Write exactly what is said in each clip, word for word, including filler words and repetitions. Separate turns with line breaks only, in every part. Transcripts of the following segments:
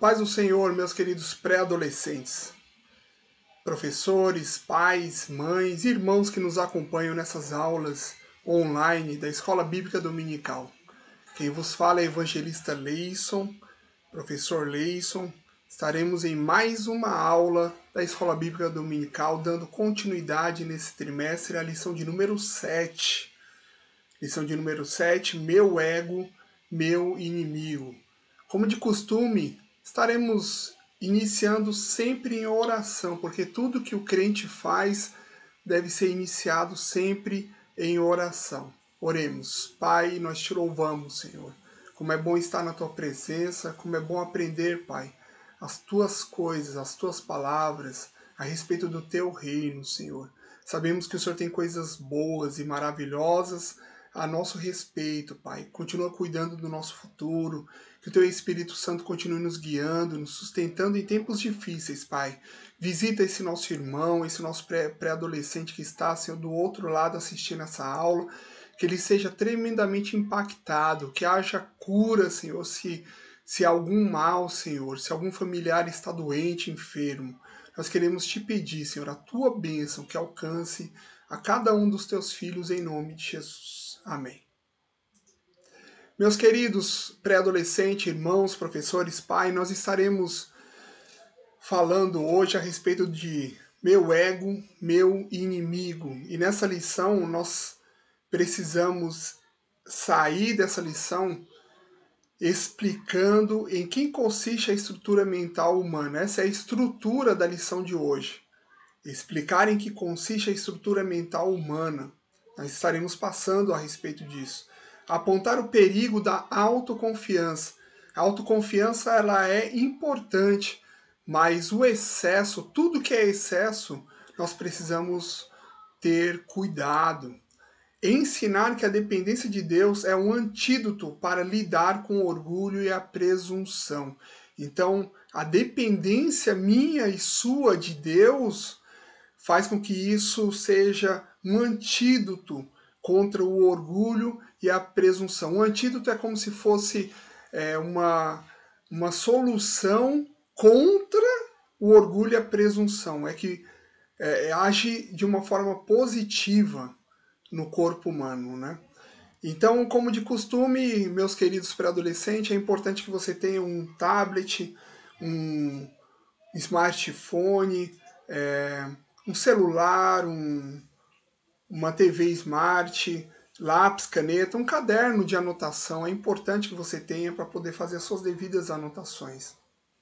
paz do Senhor, meus queridos pré-adolescentes, professores, pais, mães, irmãos que nos acompanham nessas aulas online da Escola Bíblica Dominical. Quem vos fala é Evangelista Leison, professor Leison. Estaremos em mais uma aula da Escola Bíblica Dominical, dando continuidade nesse trimestre à lição de número sete. Lição de número sete, meu ego, meu inimigo. Como de costume, estaremos iniciando sempre em oração, porque tudo que o crente faz deve ser iniciado sempre em oração. Oremos. Pai, nós te louvamos, Senhor. Como é bom estar na tua presença, como é bom aprender, Pai, as tuas coisas, as tuas palavras a respeito do teu reino, Senhor. Sabemos que o Senhor tem coisas boas e maravilhosas a nosso respeito, Pai. Continua cuidando do nosso futuro, que o Teu Espírito Santo continue nos guiando, nos sustentando em tempos difíceis, Pai. Visita esse nosso irmão, esse nosso pré-adolescente que está, Senhor, do outro lado assistindo essa aula, que ele seja tremendamente impactado, que haja cura, Senhor, se, se algum mal, Senhor, se algum familiar está doente, enfermo. Nós queremos te pedir, Senhor, a Tua bênção que alcance a cada um dos Teus filhos em nome de Jesus. Amém. Meus queridos pré-adolescentes, irmãos, professores, pai, nós estaremos falando hoje a respeito de meu ego, meu inimigo. E nessa lição nós precisamos sair dessa lição explicando em que consiste a estrutura mental humana. Essa é a estrutura da lição de hoje. Explicar em que consiste a estrutura mental humana. Nós estaremos passando a respeito disso. Apontar o perigo da autoconfiança. A autoconfiança ela é importante, mas o excesso, tudo que é excesso, nós precisamos ter cuidado. Ensinar que a dependência de Deus é um antídoto para lidar com o orgulho e a presunção. Então, a dependência minha e sua de Deus faz com que isso seja um antídoto contra o orgulho e a presunção. O antídoto é como se fosse é, uma, uma solução contra o orgulho e a presunção. É que é, age de uma forma positiva no corpo humano, né? Então, como de costume, meus queridos pré-adolescentes, é importante que você tenha um tablet, um smartphone, é, um celular, um, uma T V Smart, lápis, caneta, um caderno de anotação. É importante que você tenha para poder fazer as suas devidas anotações.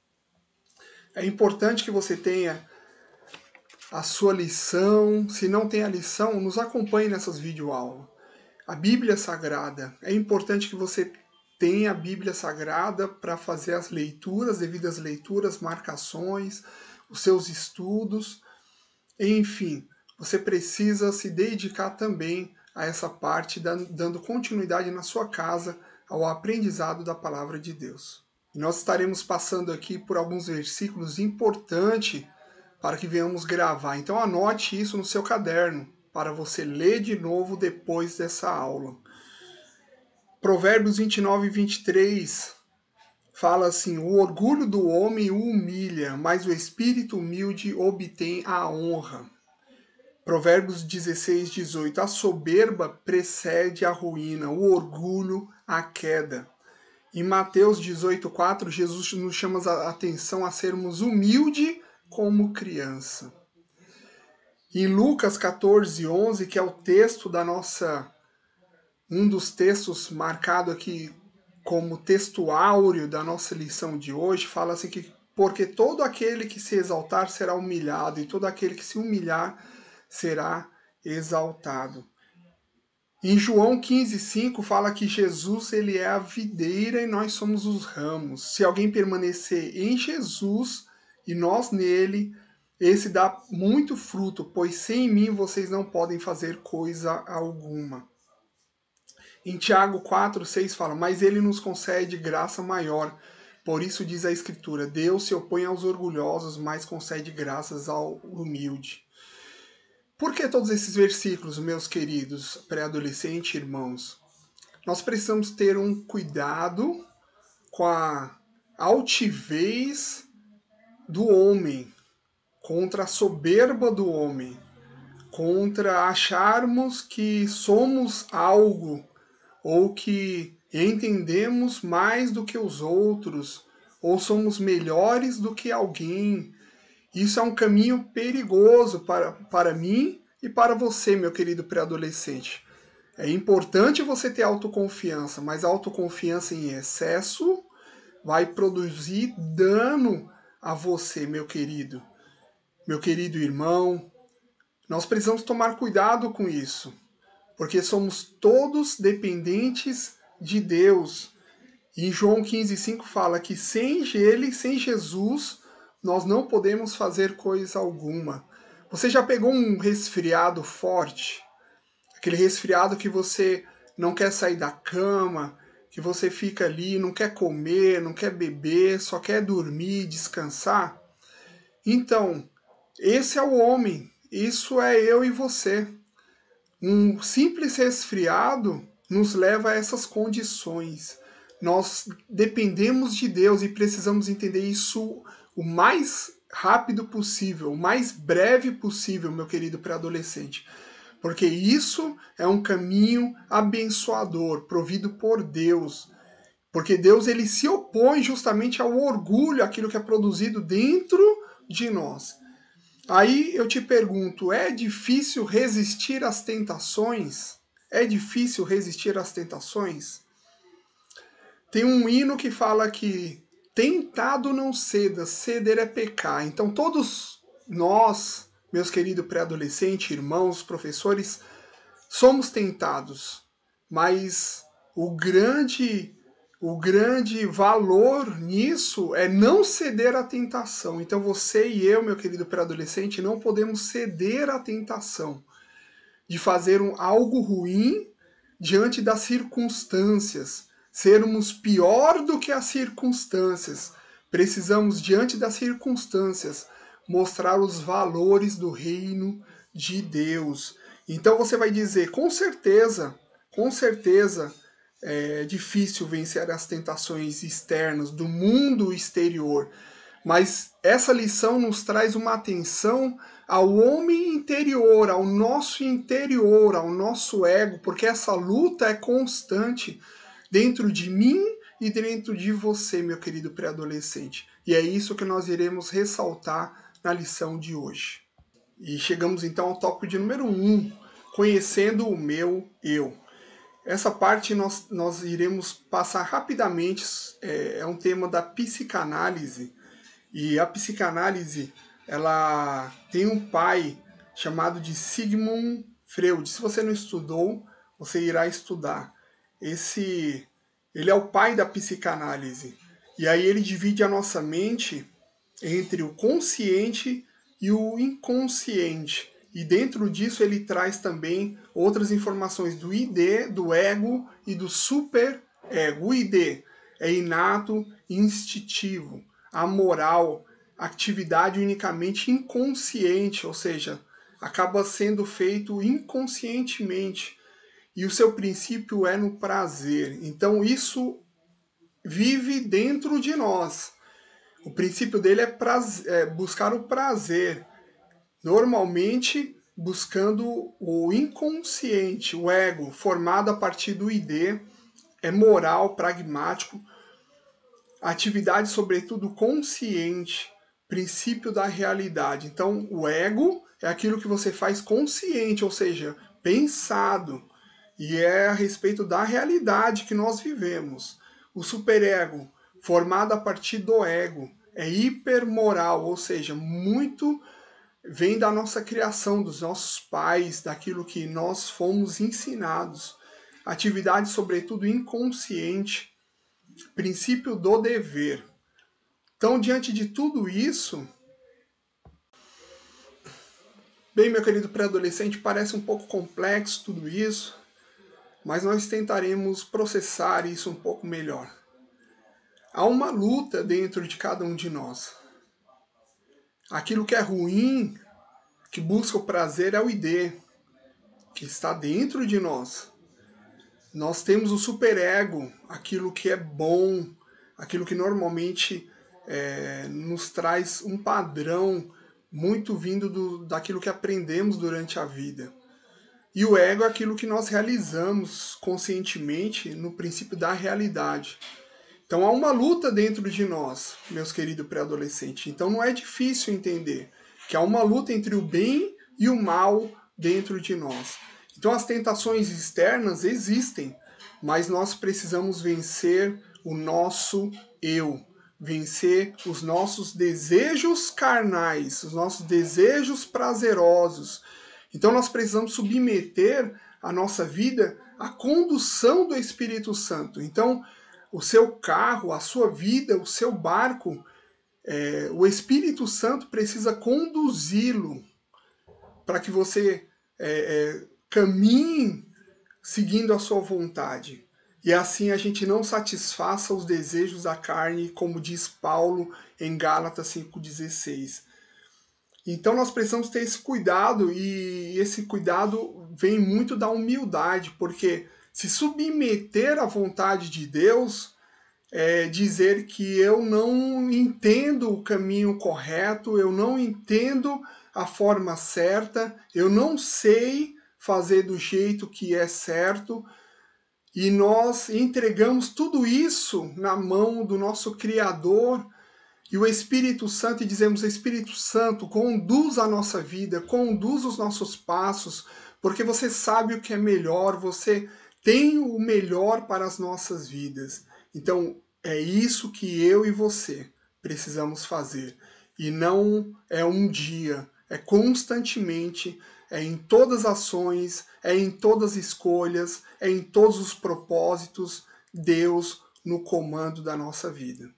É importante que você tenha a sua lição. Se não tem a lição, nos acompanhe nessas videoaulas. A Bíblia Sagrada. É importante que você tenha a Bíblia Sagrada para fazer as leituras, devidas leituras, marcações, os seus estudos. Enfim, você precisa se dedicar também a essa parte, dando continuidade na sua casa ao aprendizado da Palavra de Deus. E nós estaremos passando aqui por alguns versículos importantes para que venhamos gravar. Então anote isso no seu caderno, para você ler de novo depois dessa aula. Provérbios vinte e nove, vinte e três fala assim: o orgulho do homem o humilha, mas o espírito humilde obtém a honra. Provérbios dezesseis, dezoito. A soberba precede a ruína, o orgulho a queda. Em Mateus dezoito, quatro, Jesus nos chama a atenção a sermos humildes como criança. Em Lucas quatorze, onze, que é o texto da nossa... um dos textos marcado aqui como texto áureo da nossa lição de hoje, fala assim que porque todo aquele que se exaltar será humilhado, e todo aquele que se humilhar será exaltado. Em João quinze, cinco fala que Jesus ele é a videira e nós somos os ramos. Se alguém permanecer em Jesus e nós nele, esse dá muito fruto, pois sem mim vocês não podem fazer coisa alguma. Em Tiago quatro, seis fala, mas ele nos concede graça maior. Por isso diz a Escritura, Deus se opõe aos orgulhosos, mas concede graças ao humilde. Por que todos esses versículos, meus queridos pré-adolescentes, irmãos? Nós precisamos ter um cuidado com a altivez do homem, contra a soberba do homem, contra acharmos que somos algo ou que entendemos mais do que os outros ou somos melhores do que alguém. Isso é um caminho perigoso para, para mim e para você, meu querido pré-adolescente. É importante você ter autoconfiança, mas autoconfiança em excesso vai produzir dano a você, meu querido. Meu querido irmão, nós precisamos tomar cuidado com isso, porque somos todos dependentes de Deus. E em João quinze, cinco fala que sem Ele, sem Jesus, nós não podemos fazer coisa alguma. Você já pegou um resfriado forte? Aquele resfriado que você não quer sair da cama, que você fica ali, não quer comer, não quer beber, só quer dormir, descansar? Então, esse é o homem, isso é eu e você. Um simples resfriado nos leva a essas condições. Nós dependemos de Deus e precisamos entender isso o mais rápido possível, o mais breve possível, meu querido pré-adolescente. Porque isso é um caminho abençoador, provido por Deus. Porque Deus ele se opõe justamente ao orgulho, aquilo que é produzido dentro de nós. Aí eu te pergunto, é difícil resistir às tentações? É difícil resistir às tentações? Tem um hino que fala que tentado não ceda, ceder é pecar. Então todos nós, meus queridos pré-adolescentes, irmãos, professores, somos tentados. Mas o grande o grande valor nisso é não ceder à tentação. Então você e eu, meu querido pré-adolescente, não podemos ceder à tentação de fazer um, algo ruim diante das circunstâncias, sermos pior do que as circunstâncias. Precisamos, diante das circunstâncias, mostrar os valores do reino de Deus. Então você vai dizer, com certeza, com certeza, é difícil vencer as tentações externas do mundo exterior, mas essa lição nos traz uma atenção ao homem interior, ao nosso interior, ao nosso ego, porque essa luta é constante dentro de mim e dentro de você, meu querido pré-adolescente. E é isso que nós iremos ressaltar na lição de hoje. E chegamos então ao tópico de número um, conhecendo o meu eu. Essa parte nós, nós iremos passar rapidamente, é, é um tema da psicanálise, e a psicanálise ela tem um pai chamado de Sigmund Freud. Se você não estudou, você irá estudar. Esse, ele é o pai da psicanálise, e aí ele divide a nossa mente entre o consciente e o inconsciente. E dentro disso ele traz também outras informações do I D, do ego e do superego. O I D é inato e instintivo. A moral, atividade unicamente inconsciente, ou seja, acaba sendo feito inconscientemente. E o seu princípio é no prazer. Então isso vive dentro de nós. O princípio dele é, prazer, é buscar o prazer. Normalmente buscando o inconsciente, o ego, formado a partir do I D, é moral, pragmático, atividade sobretudo consciente, princípio da realidade. Então o ego é aquilo que você faz consciente, ou seja, pensado, e é a respeito da realidade que nós vivemos. O superego, formado a partir do ego, é hipermoral, ou seja, muito vem da nossa criação, dos nossos pais, daquilo que nós fomos ensinados. Atividade, sobretudo, inconsciente, princípio do dever. Então, diante de tudo isso, bem, meu querido pré-adolescente, parece um pouco complexo tudo isso, mas nós tentaremos processar isso um pouco melhor. Há uma luta dentro de cada um de nós. Aquilo que é ruim, que busca o prazer, é o I D, que está dentro de nós. Nós temos o superego, aquilo que é bom, aquilo que normalmente é, nos traz um padrão muito vindo do, daquilo que aprendemos durante a vida. E o ego é aquilo que nós realizamos conscientemente no princípio da realidade. Então há uma luta dentro de nós, meus queridos pré-adolescentes. Então não é difícil entender que há uma luta entre o bem e o mal dentro de nós. Então as tentações externas existem, mas nós precisamos vencer o nosso eu, vencer os nossos desejos carnais, os nossos desejos prazerosos. Então nós precisamos submeter a nossa vida à condução do Espírito Santo. Então, o seu carro, a sua vida, o seu barco, é, o Espírito Santo precisa conduzi-lo para que você é, é, caminhe seguindo a sua vontade. E assim a gente não satisfaça os desejos da carne, como diz Paulo em Gálatas cinco dezesseis. Então nós precisamos ter esse cuidado, e esse cuidado vem muito da humildade, porque se submeter à vontade de Deus é dizer que eu não entendo o caminho correto, eu não entendo a forma certa, eu não sei fazer do jeito que é certo, e nós entregamos tudo isso na mão do nosso Criador e o Espírito Santo, e dizemos: Espírito Santo, conduz a nossa vida, conduz os nossos passos, porque você sabe o que é melhor, você tem o melhor para as nossas vidas. Então, é isso que eu e você precisamos fazer. E não é um dia, é constantemente, é em todas as ações, é em todas as escolhas, é em todos os propósitos, Deus no comando da nossa vida.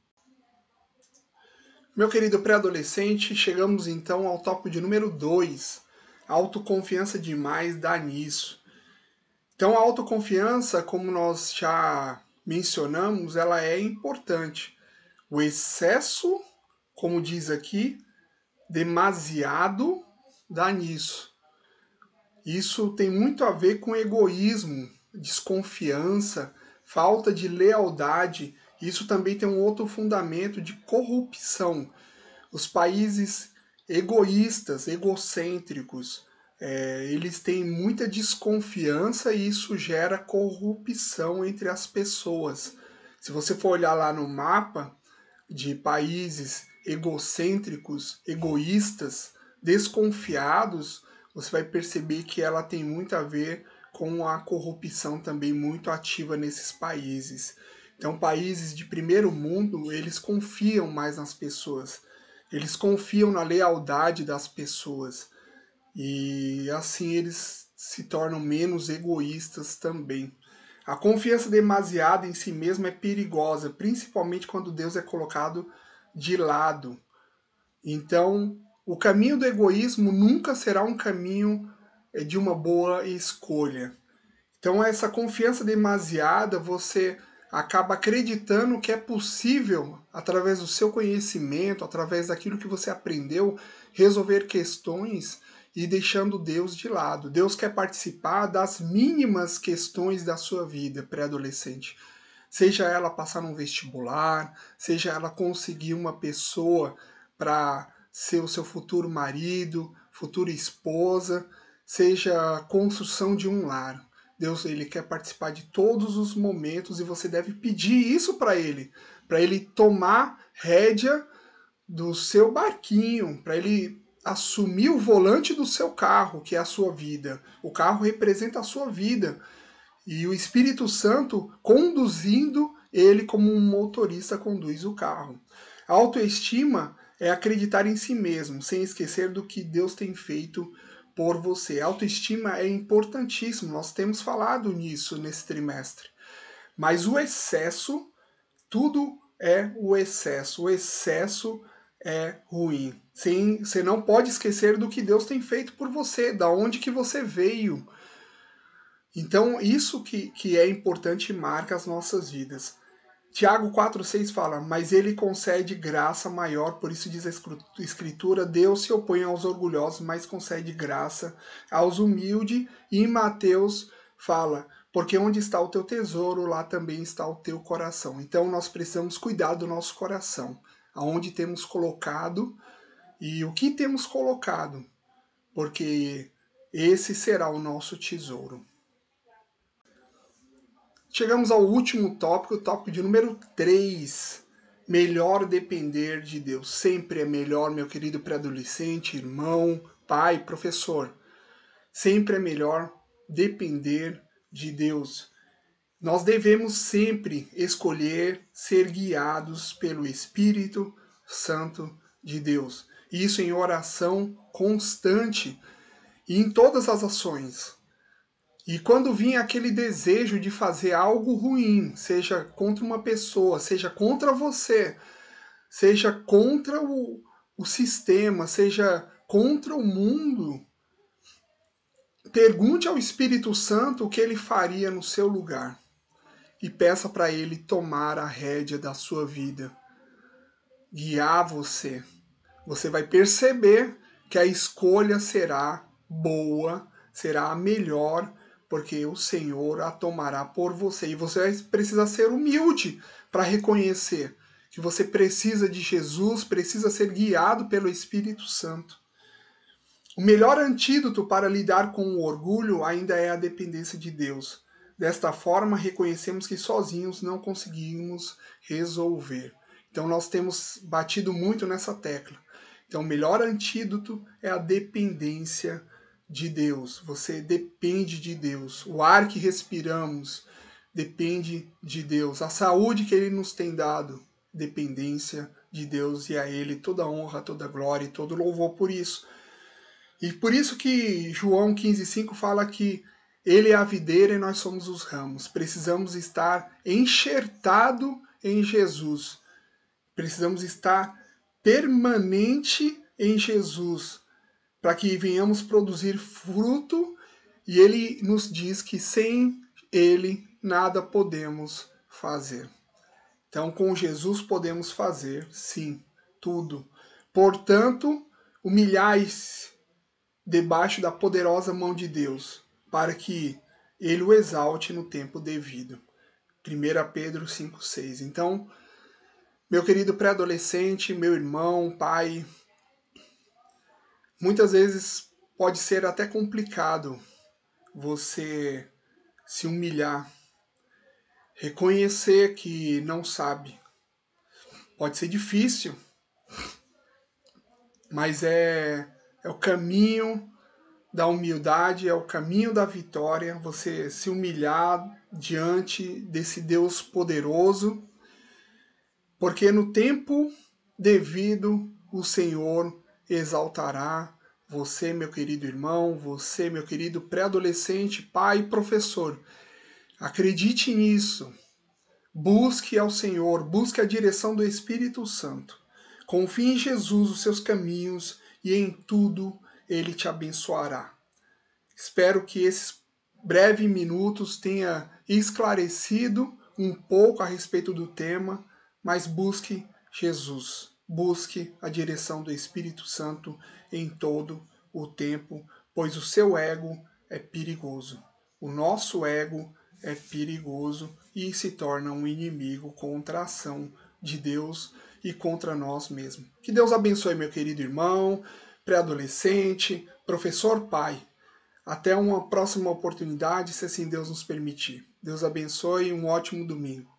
Meu querido pré-adolescente, chegamos então ao tópico de número dois. Autoconfiança demais dá nisso. Então a autoconfiança, como nós já mencionamos, ela é importante. O excesso, como diz aqui, demasiado dá nisso. Isso tem muito a ver com egoísmo, desconfiança, falta de lealdade. Isso também tem um outro fundamento de corrupção. Os países egoístas, egocêntricos, é, eles têm muita desconfiança e isso gera corrupção entre as pessoas. Se você for olhar lá no mapa de países egocêntricos, egoístas, desconfiados, você vai perceber que ela tem muito a ver com a corrupção também muito ativa nesses países. Então, países de primeiro mundo, eles confiam mais nas pessoas. Eles confiam na lealdade das pessoas. E assim eles se tornam menos egoístas também. A confiança demasiada em si mesmo é perigosa, principalmente quando Deus é colocado de lado. Então, o caminho do egoísmo nunca será um caminho de uma boa escolha. Então, essa confiança demasiada, você acaba acreditando que é possível, através do seu conhecimento, através daquilo que você aprendeu, resolver questões e deixando Deus de lado. Deus quer participar das mínimas questões da sua vida, pré-adolescente. Seja ela passar num vestibular, seja ela conseguir uma pessoa para ser o seu futuro marido, futura esposa, seja a construção de um lar. Deus, ele quer participar de todos os momentos e você deve pedir isso para ele, para ele tomar rédea do seu barquinho, para ele assumir o volante do seu carro, que é a sua vida. O carro representa a sua vida. E o Espírito Santo conduzindo ele como um motorista conduz o carro. A autoestima é acreditar em si mesmo, sem esquecer do que Deus tem feito por você. A autoestima é importantíssimo, nós temos falado nisso nesse trimestre. Mas o excesso, tudo é o excesso. O excesso é ruim. Sim, você não pode esquecer do que Deus tem feito por você, da onde que você veio. Então, isso que, que é importante e marca as nossas vidas. Tiago quatro seis fala: mas ele concede graça maior, por isso diz a Escritura, Deus se opõe aos orgulhosos, mas concede graça aos humildes. E em Mateus fala: porque onde está o teu tesouro, lá também está o teu coração. Então nós precisamos cuidar do nosso coração, aonde temos colocado e o que temos colocado, porque esse será o nosso tesouro. Chegamos ao último tópico, o tópico de número três. Melhor depender de Deus. Sempre é melhor, meu querido pré-adolescente, irmão, pai, professor. Sempre é melhor depender de Deus. Nós devemos sempre escolher ser guiados pelo Espírito Santo de Deus. Isso em oração constante e em todas as ações. E quando vinha aquele desejo de fazer algo ruim, seja contra uma pessoa, seja contra você, seja contra o, o sistema, seja contra o mundo, pergunte ao Espírito Santo o que ele faria no seu lugar e peça para ele tomar a rédea da sua vida, guiar você. Você vai perceber que a escolha será boa, será a melhor, porque o Senhor a tomará por você. E você vai precisar ser humilde para reconhecer que você precisa de Jesus, precisa ser guiado pelo Espírito Santo. O melhor antídoto para lidar com o orgulho ainda é a dependência de Deus. Desta forma, reconhecemos que sozinhos não conseguimos resolver. Então nós temos batido muito nessa tecla. Então o melhor antídoto é a dependência de Deus. Você depende de Deus. O ar que respiramos depende de Deus. A saúde que Ele nos tem dado, dependência de Deus. E a Ele toda honra, toda glória e todo louvor por isso. E por isso que João quinze, cinco fala que Ele é a videira e nós somos os ramos. Precisamos estar enxertado em Jesus. Precisamos estar permanente em Jesus, para que venhamos produzir fruto, e Ele nos diz que sem Ele nada podemos fazer. Então, com Jesus podemos fazer, sim, tudo. Portanto, humilhai-se debaixo da poderosa mão de Deus, para que Ele o exalte no tempo devido. primeira Pedro cinco, seis. Então, meu querido pré-adolescente, meu irmão, pai, muitas vezes pode ser até complicado você se humilhar, reconhecer que não sabe. Pode ser difícil, mas é, é o caminho da humildade, é o caminho da vitória, você se humilhar diante desse Deus poderoso, porque no tempo devido o Senhor exaltará você, meu querido irmão, você, meu querido pré-adolescente, pai e professor. Acredite nisso. Busque ao Senhor, busque a direção do Espírito Santo. Confie em Jesus, os seus caminhos, e em tudo Ele te abençoará. Espero que esses breves minutos tenha esclarecido um pouco a respeito do tema, mas busque Jesus. Busque a direção do Espírito Santo em todo o tempo, pois o seu ego é perigoso. O nosso ego é perigoso e se torna um inimigo contra a ação de Deus e contra nós mesmos. Que Deus abençoe, meu querido irmão, pré-adolescente, professor, pai. Até uma próxima oportunidade, se assim Deus nos permitir. Deus abençoe e um ótimo domingo.